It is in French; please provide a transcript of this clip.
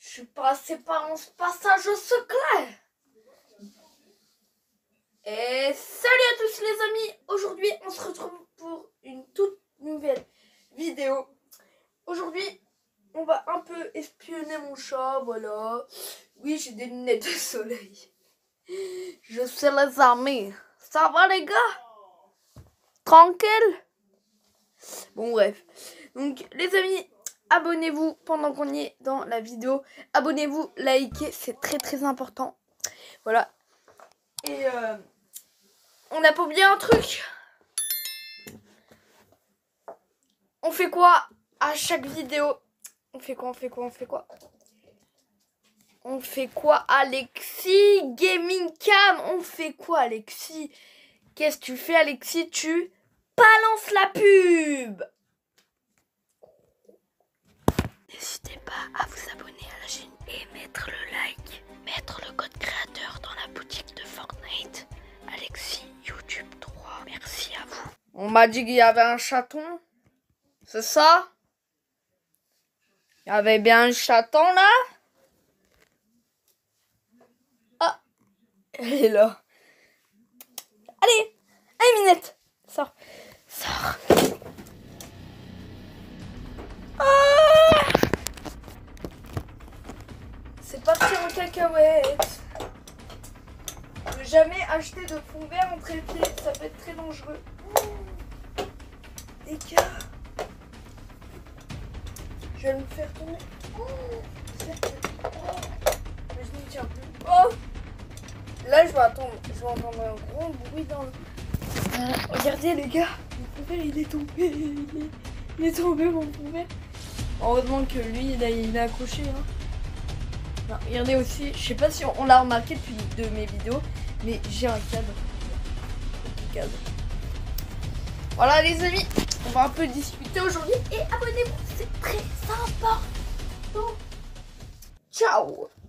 Je suis passé par un passage secret. Et salut à tous les amis. Aujourd'hui, on se retrouve pour une toute nouvelle vidéo. Aujourd'hui, on va un peu espionner mon chat, voilà. Oui, j'ai des lunettes de soleil. Je sais les amis. Ça va les gars? Tranquille? Bon bref. Donc les amis, abonnez-vous pendant qu'on y est dans la vidéo. Abonnez-vous, likez, c'est très très important. Voilà. Et on n'a pas oublié un truc. On fait quoi à chaque vidéo? On fait quoi? On fait quoi Alexis? Gaming Cam. On fait quoi Alexis? Qu'est-ce que tu fais Alexis? Tu balances la pub. N'hésitez pas à vous abonner à la chaîne et mettre le like. Mettre le code créateur dans la boutique de Fortnite. Alexis YouTube 3. Merci à vous. On m'a dit qu'il y avait un chaton. C'est ça? Il y avait bien un chaton là? Ah, elle est là. Allez, allez Minette. Sors. Sors. Ah, c'est parti en cacahuète. Ne jamais acheter de fond vert en trépied, ça peut être très dangereux. Les gars, je vais me faire tourner. Mais je n'y tiens plus. Oh, là je vais entendre un gros bruit dans le... regardez les gars, mon fond vert il est tombé. Il est tombé mon fond vert. Heureusement que lui il est accroché. Hein. Non, regardez aussi, je sais pas si on l'a remarqué depuis de mes vidéos, mais j'ai un cadre. Voilà les amis, on va un peu discuter aujourd'hui et abonnez-vous, c'est très important. Ciao.